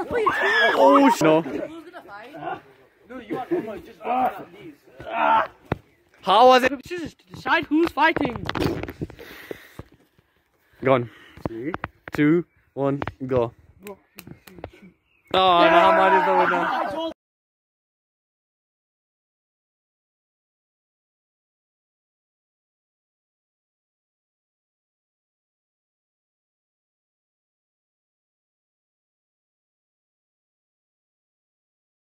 Oh no. Who's gonna fight? No, you are almost just these. How was it? Scissors to decide who's fighting. Gone. 3, 2, 1, go. Oh, Muhammad is the winner.